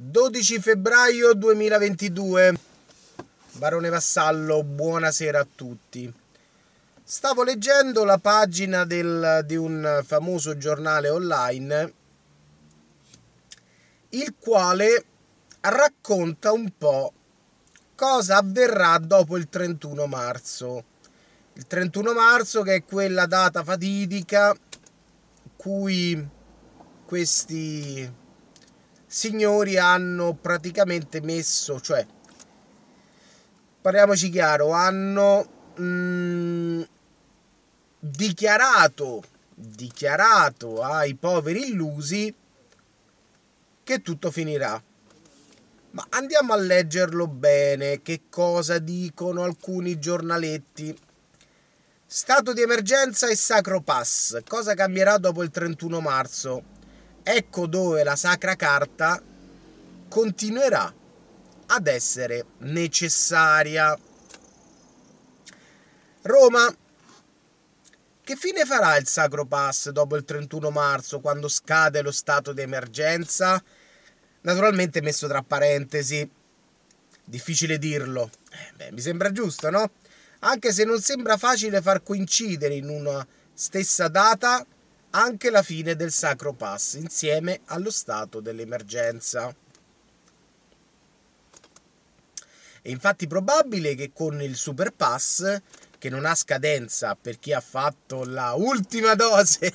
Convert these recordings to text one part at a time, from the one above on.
12 febbraio 2022, Barone Vassallo, buonasera a tutti. Stavo leggendo la pagina di un famoso giornale online, il quale racconta un po' cosa avverrà dopo il 31 marzo. Il 31 marzo, che è quella data fatidica cui questi signori hanno praticamente messo, cioè, parliamoci chiaro, hanno dichiarato ai poveri illusi che tutto finirà. Ma andiamo a leggerlo bene, che cosa dicono alcuni giornaletti. Stato di emergenza e Sacro Pass, cosa cambierà dopo il 31 marzo? Ecco dove la Sacra Carta continuerà ad essere necessaria. Roma. Che fine farà il Sacro Pass dopo il 31 marzo, quando scade lo stato di emergenza? Naturalmente messo tra parentesi, difficile dirlo. Mi sembra giusto, no? Anche se non sembra facile far coincidere in una stessa data anche la fine del Sacro Pass insieme allo stato dell'emergenza. È infatti probabile che con il Super Pass, che non ha scadenza per chi ha fatto la ultima dose,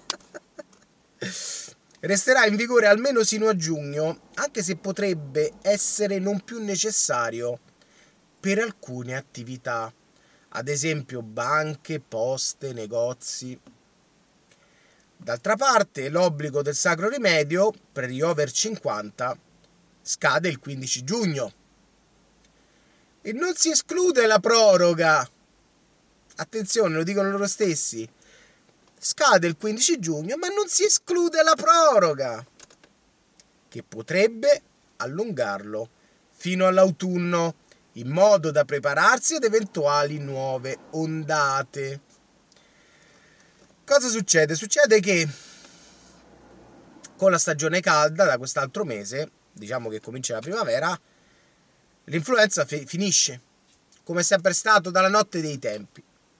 resterà in vigore almeno sino a giugno, anche se potrebbe essere non più necessario per alcune attività, ad esempio banche, poste, negozi. D'altra parte, l'obbligo del Sacro Rimedio per gli over 50 scade il 15 giugno. E non si esclude la proroga. Attenzione, lo dicono loro stessi. Scade il 15 giugno, ma non si esclude la proroga, che potrebbe allungarlo fino all'autunno, in modo da prepararsi ad eventuali nuove ondate. Cosa succede? Succede che con la stagione calda, da quest'altro mese, diciamo che comincia la primavera, l'influenza finisce, come è sempre stato dalla notte dei tempi.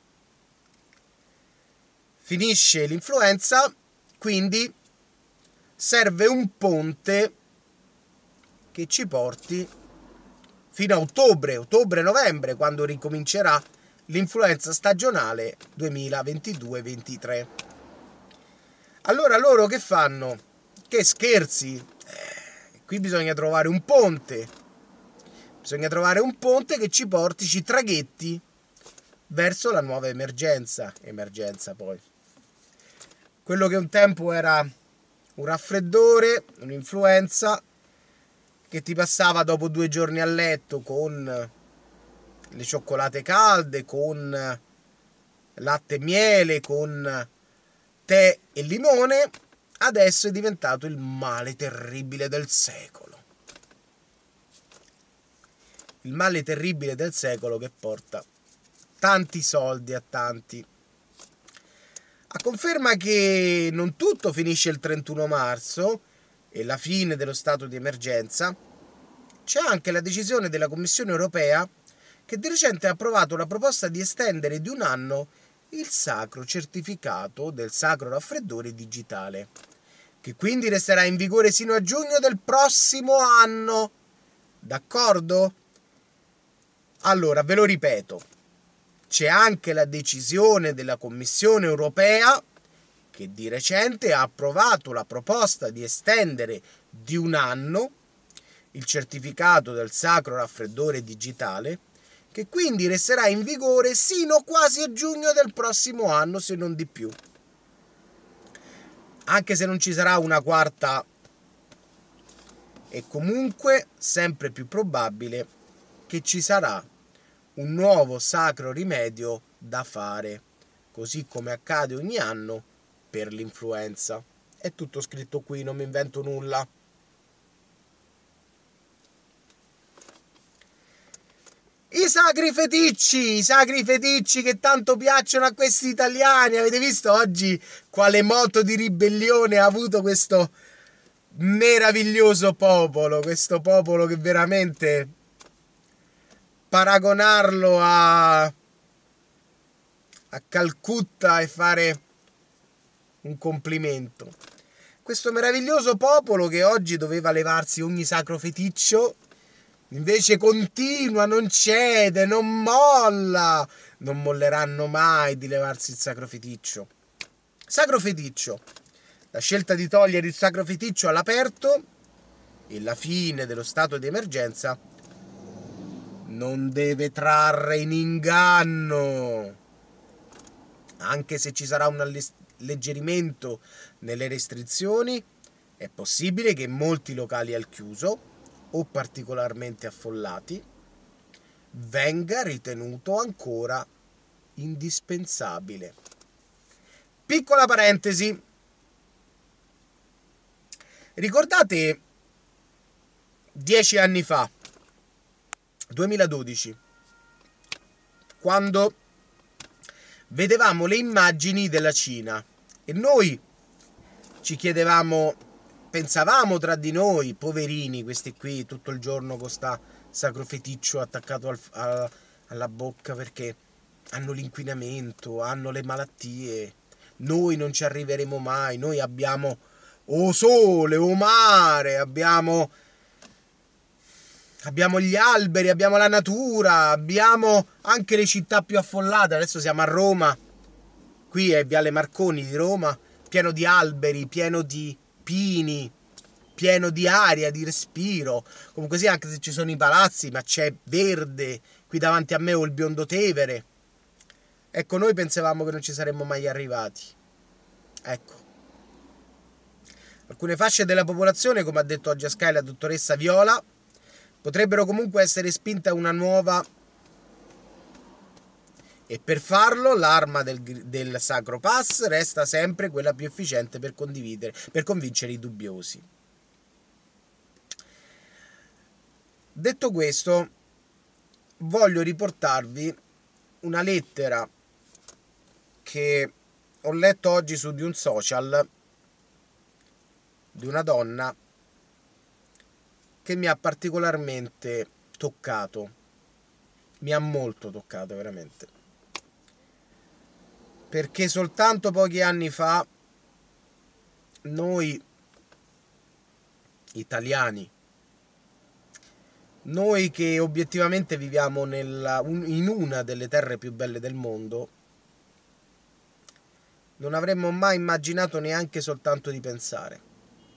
Finisce l'influenza, quindi serve un ponte che ci porti fino a ottobre-novembre, quando ricomincerà l'influenza stagionale 2022-23. Allora loro che fanno? Che scherzi? Qui bisogna trovare un ponte. Bisogna trovare un ponte che ci porti, ci traghetti verso la nuova emergenza poi. Quello che un tempo era un raffreddore, un'influenza, che ti passava dopo 2 giorni a letto con le cioccolate calde, con latte e miele, con tè e limone, adesso è diventato il male terribile del secolo. Il male terribile del secolo che porta tanti soldi a tanti. A conferma che non tutto finisce il 31 marzo e la fine dello stato di emergenza, c'è anche la decisione della Commissione europea, che di recente ha approvato la proposta di estendere di 1 anno il sacro certificato del sacro raffreddore digitale, che quindi resterà in vigore sino a giugno del prossimo anno. D'accordo? Allora, ve lo ripeto, c'è anche la decisione della Commissione europea, che di recente ha approvato la proposta di estendere di 1 anno il certificato del sacro raffreddore digitale, che quindi resterà in vigore sino quasi a giugno del prossimo anno, se non di più. Anche se non ci sarà una quarta, è comunque sempre più probabile che ci sarà un nuovo sacro rimedio da fare, così come accade ogni anno per l'influenza. È tutto scritto qui, non mi invento nulla. I sacri feticci che tanto piacciono a questi italiani. Avete visto oggi quale moto di ribellione ha avuto questo meraviglioso popolo, questo popolo che veramente paragonarlo a Calcutta e fare un complimento. Questo meraviglioso popolo che oggi doveva levarsi ogni sacro feticcio, invece continua, non cede, non molla. Non molleranno mai di levarsi il sacro feticcio. Sacro feticcio. La scelta di togliere il sacro feticcio all'aperto e la fine dello stato di emergenza non deve trarre in inganno. Anche se ci sarà un alleggerimento nelle restrizioni, è possibile che molti locali al chiuso o particolarmente affollati venga ritenuto ancora indispensabile. Piccola parentesi. Ricordate 10 anni fa, 2012, quando vedevamo le immagini della Cina e noi ci chiedevamo, pensavamo tra di noi, poverini questi qui, tutto il giorno con sta sacro feticcio attaccato alla bocca perché hanno l'inquinamento, hanno le malattie, noi non ci arriveremo mai, noi abbiamo o sole o mare, abbiamo gli alberi, abbiamo la natura, abbiamo anche le città più affollate. Adesso siamo a Roma, qui è Viale Marconi di Roma, pieno di alberi, pieno di pini, pieno di aria, di respiro. Comunque sì, anche se ci sono i palazzi, ma c'è verde. Qui davanti a me ho il Biondo Tevere. Ecco, noi pensavamo che non ci saremmo mai arrivati. Ecco. Alcune fasce della popolazione, come ha detto oggi a Sky la dottoressa Viola, potrebbero comunque essere spinte a una nuova, e per farlo l'arma del Sacro Pass resta sempre quella più efficiente per convincere i dubbiosi. Detto questo, voglio riportarvi una lettera che ho letto oggi su di un social di una donna che mi ha particolarmente toccato, mi ha molto toccato veramente, perché soltanto pochi anni fa noi italiani, noi che obiettivamente viviamo in una delle terre più belle del mondo, non avremmo mai immaginato neanche soltanto di pensare.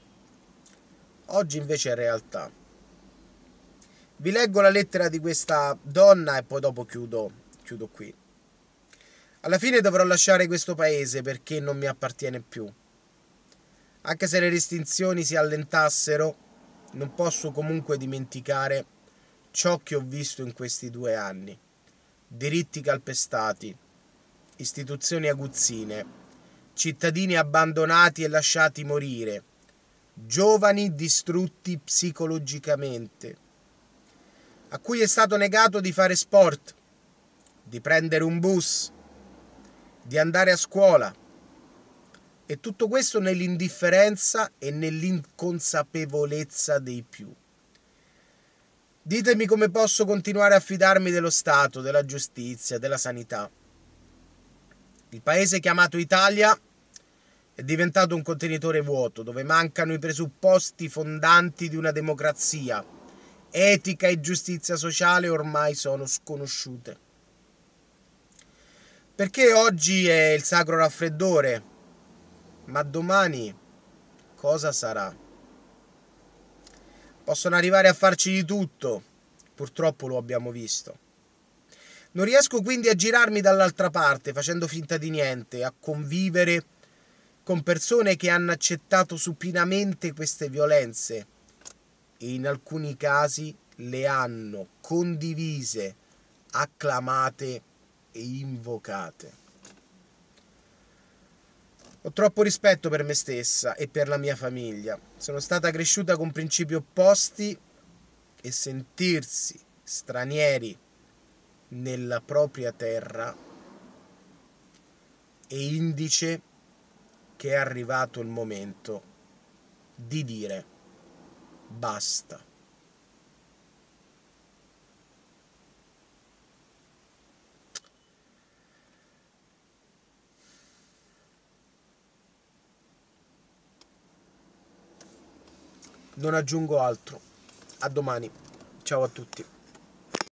Oggi invece è realtà. Vi leggo la lettera di questa donna e poi dopo chiudo qui. Alla fine dovrò lasciare questo paese perché non mi appartiene più. Anche se le restrizioni si allentassero, non posso comunque dimenticare ciò che ho visto in questi 2 anni. Diritti calpestati, istituzioni aguzzine, cittadini abbandonati e lasciati morire, giovani distrutti psicologicamente, a cui è stato negato di fare sport, di prendere un bus, di andare a scuola. E tutto questo nell'indifferenza e nell'inconsapevolezza dei più. Ditemi come posso continuare a fidarmi dello Stato, della giustizia, della sanità. Il paese chiamato Italia è diventato un contenitore vuoto, dove mancano i presupposti fondanti di una democrazia. Etica e giustizia sociale ormai sono sconosciute. Perché oggi è il sacro raffreddore, ma domani cosa sarà? Possono arrivare a farci di tutto, purtroppo lo abbiamo visto. Non riesco quindi a girarmi dall'altra parte, facendo finta di niente, a convivere con persone che hanno accettato supinamente queste violenze e in alcuni casi le hanno condivise, acclamate e invocate. Ho troppo rispetto per me stessa e per la mia famiglia. Sono stata cresciuta con principi opposti e sentirsi stranieri nella propria terra è indice che è arrivato il momento di dire basta. Non aggiungo altro. A domani. Ciao a tutti.